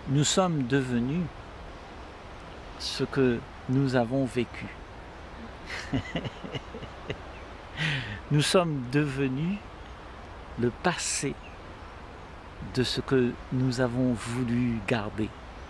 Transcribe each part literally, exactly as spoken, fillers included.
nous sommes devenus ce que nous avons vécu. Nous sommes devenus le passé de ce que nous avons voulu garder.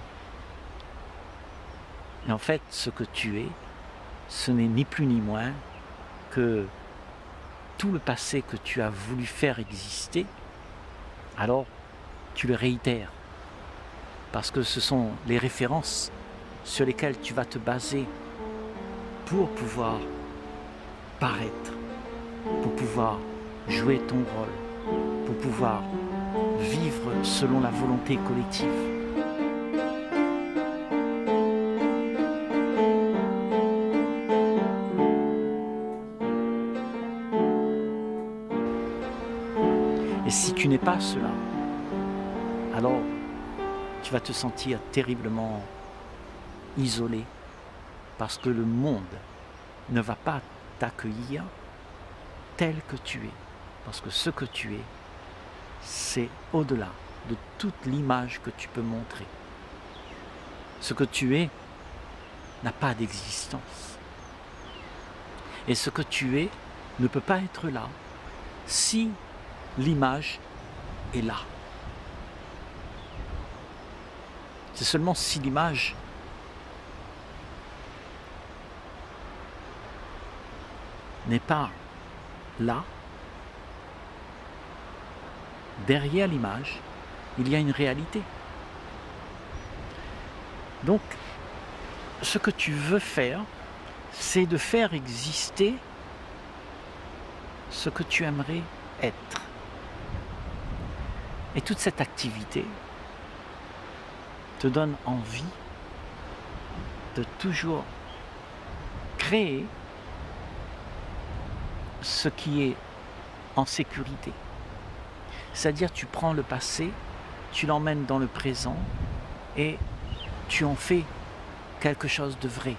Et en fait, ce que tu es, ce n'est ni plus ni moins que tout le passé que tu as voulu faire exister, alors tu le réitères. Parce que ce sont les références sur lesquelles tu vas te baser pour pouvoir paraître, pour pouvoir jouer ton rôle, pour pouvoir vivre selon la volonté collective. Et si tu n'es pas cela, alors tu vas te sentir terriblement isolé parce que le monde ne va pas t'accueillir tel que tu es. Parce que ce que tu es, c'est au-delà de toute l'image que tu peux montrer. Ce que tu es n'a pas d'existence. Et ce que tu es ne peut pas être là si l'image est là. C'est seulement si l'image n'est pas là, derrière l'image, il y a une réalité. Donc, ce que tu veux faire, c'est de faire exister ce que tu aimerais être. Et toute cette activité te donne envie de toujours créer ce qui est en sécurité. C'est-à-dire tu prends le passé, tu l'emmènes dans le présent et tu en fais quelque chose de vrai.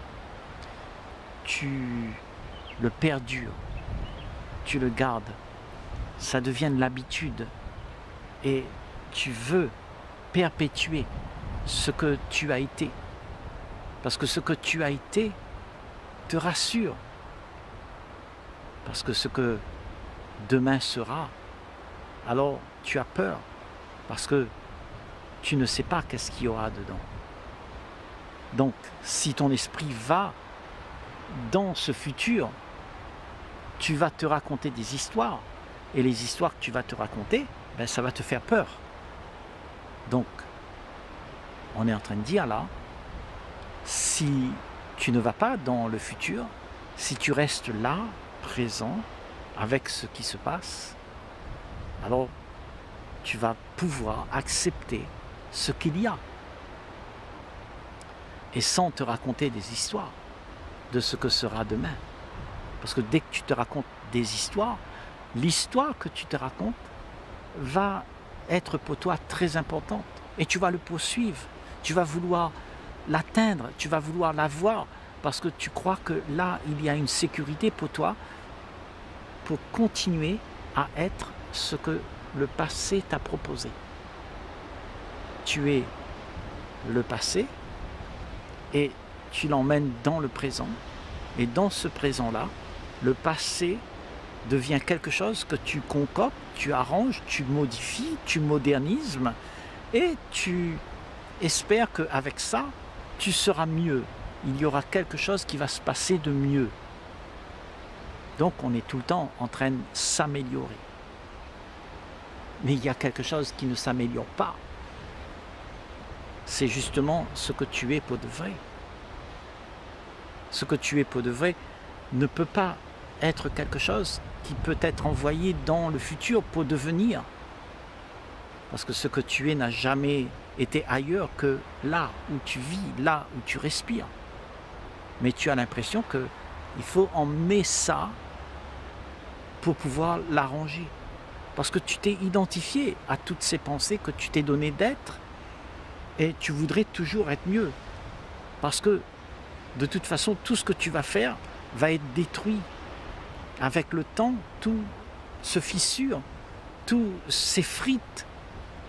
Tu le perdures, tu le gardes, ça devient de l'habitude et tu veux perpétuer ce que tu as été. Parce que ce que tu as été te rassure. Parce que ce que demain sera, alors tu as peur. Parce que tu ne sais pas qu'est-ce qu'il y aura dedans. Donc, si ton esprit va dans ce futur, tu vas te raconter des histoires. Et les histoires que tu vas te raconter, ben, ça va te faire peur. Donc, on est en train de dire là, si tu ne vas pas dans le futur, si tu restes là, présent, avec ce qui se passe, alors tu vas pouvoir accepter ce qu'il y a. Et sans te raconter des histoires de ce que sera demain. Parce que dès que tu te racontes des histoires, l'histoire que tu te racontes va être pour toi très importante. Et tu vas le poursuivre. Tu vas vouloir l'atteindre, tu vas vouloir l'avoir. Parce que tu crois que là, il y a une sécurité pour toi pour continuer à être ce que le passé t'a proposé. Tu es le passé et tu l'emmènes dans le présent. Et dans ce présent-là, le passé devient quelque chose que tu concoctes, tu arranges, tu modifies, tu modernises et tu espères qu'avec ça, tu seras mieux. Il y aura quelque chose qui va se passer de mieux. Donc on est tout le temps en train de s'améliorer. Mais il y a quelque chose qui ne s'améliore pas. C'est justement ce que tu es pour de vrai. Ce que tu es pour de vrai ne peut pas être quelque chose qui peut être envoyé dans le futur pour devenir. Parce que ce que tu es n'a jamais été ailleurs que là où tu vis, là où tu respires. Mais tu as l'impression qu'il faut emmener ça pour pouvoir l'arranger. Parce que tu t'es identifié à toutes ces pensées que tu t'es donné d'être et tu voudrais toujours être mieux. Parce que de toute façon, tout ce que tu vas faire va être détruit. Avec le temps, tout se fissure, tout s'effrite.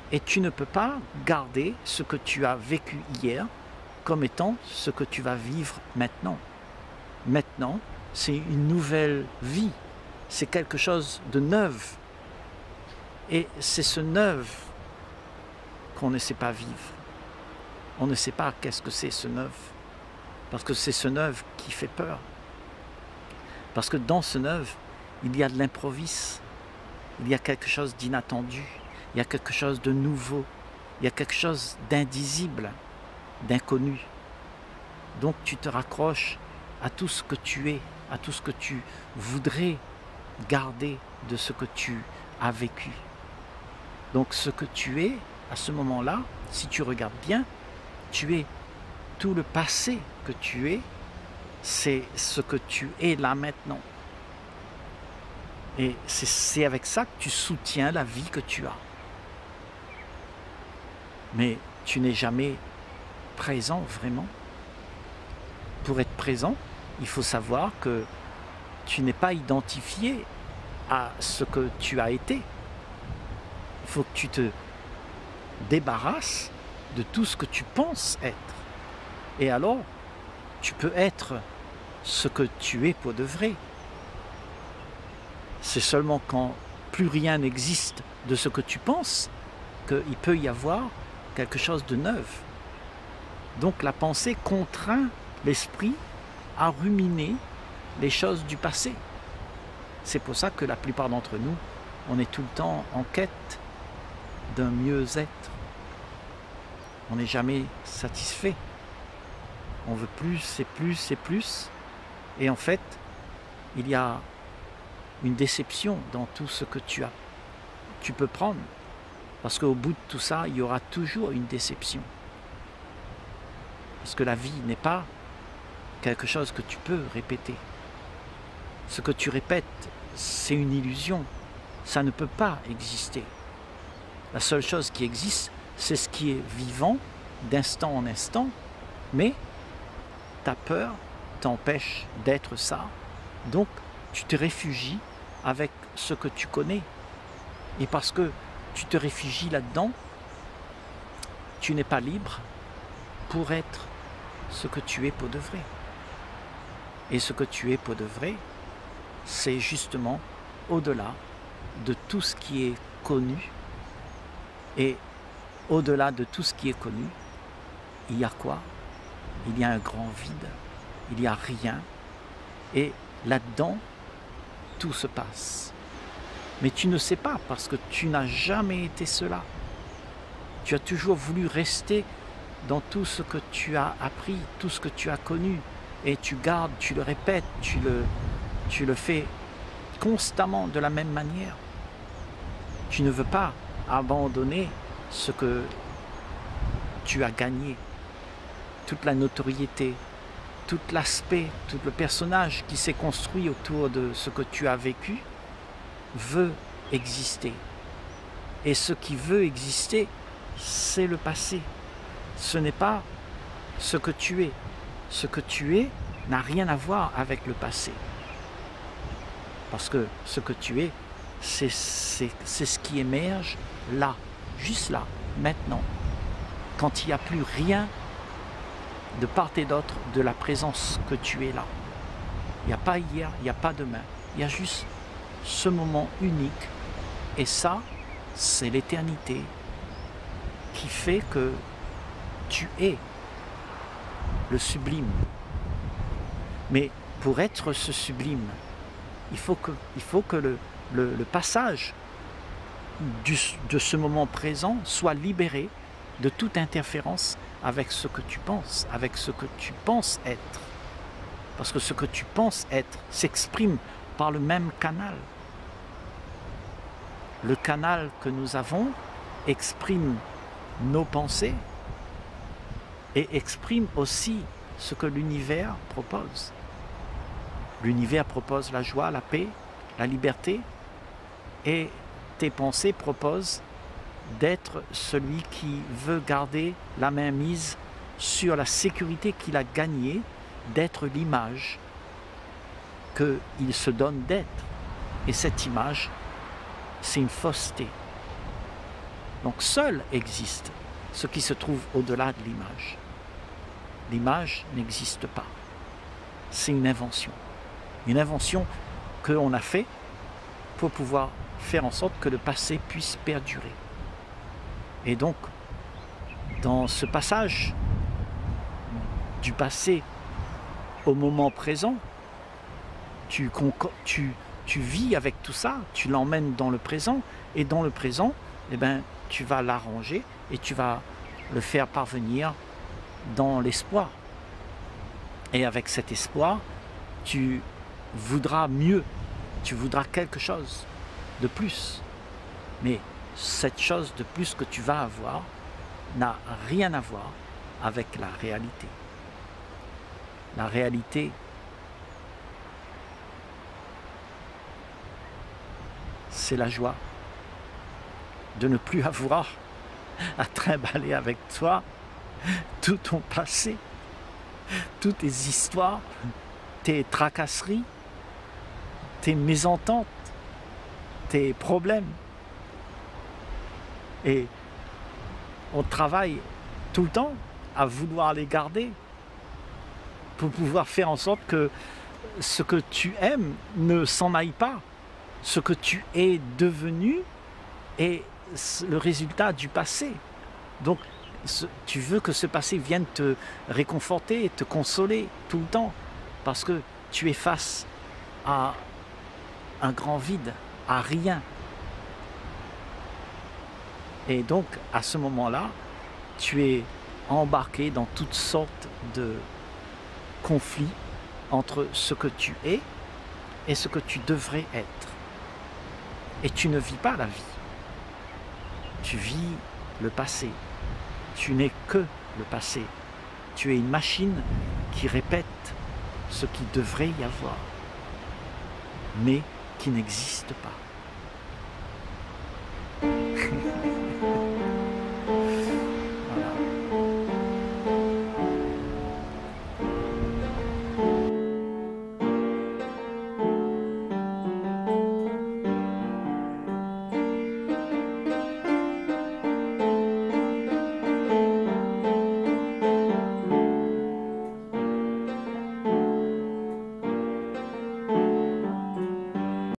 Et tu ne peux pas garder ce que tu as vécu hier comme étant ce que tu vas vivre maintenant. Maintenant, c'est une nouvelle vie, c'est quelque chose de neuf. Et c'est ce neuf qu'on ne sait pas vivre. On ne sait pas qu'est-ce que c'est ce neuf. Parce que c'est ce neuf qui fait peur. Parce que dans ce neuf, il y a de l'improviste. Il y a quelque chose d'inattendu. Il y a quelque chose de nouveau. Il y a quelque chose d'indisible, d'inconnu. Donc tu te raccroches à tout ce que tu es, à tout ce que tu voudrais garder de ce que tu as vécu. Donc ce que tu es, à ce moment-là, si tu regardes bien, tu es tout le passé que tu es, c'est ce que tu es là maintenant. Et c'est avec ça que tu soutiens la vie que tu as. Mais tu n'es jamais présent vraiment. Pour être présent, il faut savoir que tu n'es pas identifié à ce que tu as été. Il faut que tu te débarrasses de tout ce que tu penses être. Et alors, tu peux être ce que tu es pour de vrai. C'est seulement quand plus rien n'existe de ce que tu penses qu'il peut y avoir quelque chose de neuf. Donc la pensée contraint l'esprit à ruminer les choses du passé. C'est pour ça que la plupart d'entre nous, on est tout le temps en quête d'un mieux-être. On n'est jamais satisfait. On veut plus et plus et plus. Et en fait, il y a une déception dans tout ce que tu as. Tu peux prendre. Parce qu'au bout de tout ça, il y aura toujours une déception. Parce que la vie n'est pas quelque chose que tu peux répéter. Ce que tu répètes, c'est une illusion. Ça ne peut pas exister. La seule chose qui existe, c'est ce qui est vivant d'instant en instant, mais ta peur t'empêche d'être ça. Donc, tu te réfugies avec ce que tu connais. Et parce que tu te réfugies là-dedans, tu n'es pas libre pour être ce que tu es pour de vrai. Et ce que tu es pour de vrai, c'est justement au-delà de tout ce qui est connu. Et au-delà de tout ce qui est connu, il y a quoi? Il y a un grand vide, il n'y a rien. Et là-dedans, tout se passe. Mais tu ne sais pas parce que tu n'as jamais été cela. Tu as toujours voulu rester dans tout ce que tu as appris, tout ce que tu as connu. Et tu gardes, tu le répètes, tu le, tu le fais constamment de la même manière. Tu ne veux pas abandonner ce que tu as gagné. Toute la notoriété, tout l'aspect, tout le personnage qui s'est construit autour de ce que tu as vécu veut exister. Et ce qui veut exister, c'est le passé. Ce n'est pas ce que tu es. Ce que tu es n'a rien à voir avec le passé. Parce que ce que tu es, c'est ce qui émerge là, juste là, maintenant. Quand il n'y a plus rien de part et d'autre de la présence que tu es là. Il n'y a pas hier, il n'y a pas demain. Il y a juste ce moment unique. Et ça, c'est l'éternité qui fait que tu es le sublime. Mais pour être ce sublime, il faut que, il faut que le, le, le passage du, de ce moment présent soit libéré de toute interférence avec ce que tu penses, avec ce que tu penses être. Parce que ce que tu penses être s'exprime par le même canal. Le canal que nous avons exprime nos pensées et exprime aussi ce que l'univers propose. L'univers propose la joie, la paix, la liberté, et tes pensées proposent d'être celui qui veut garder la main mise sur la sécurité qu'il a gagnée, d'être l'image qu'il se donne d'être. Et cette image, c'est une fausseté. Donc seul existe ce qui se trouve au-delà de l'image. L'image n'existe pas. C'est une invention. Une invention qu'on a fait pour pouvoir faire en sorte que le passé puisse perdurer. Et donc, dans ce passage du passé au moment présent, tu, tu, tu vis avec tout ça, tu l'emmènes dans le présent, et dans le présent, eh ben, tu vas l'arranger et tu vas le faire parvenir dans l'espoir. Et avec cet espoir, tu voudras mieux, tu voudras quelque chose de plus. Mais cette chose de plus que tu vas avoir n'a rien à voir avec la réalité. La réalité, c'est la joie de ne plus avoir à trimballer avec toi tout ton passé, toutes tes histoires, tes tracasseries, tes mésententes, tes problèmes. Et on travaille tout le temps à vouloir les garder pour pouvoir faire en sorte que ce que tu aimes ne s'en aille pas. Ce que tu es devenu est le résultat du passé. Donc, tu veux que ce passé vienne te réconforter, te consoler tout le temps, parce que tu es face à un grand vide, à rien. Et donc, à ce moment-là, tu es embarqué dans toutes sortes de conflits entre ce que tu es et ce que tu devrais être. Et tu ne vis pas la vie. Tu vis le passé. Tu n'es que le passé. Tu es une machine qui répète ce qui devrait y avoir, mais qui n'existe pas.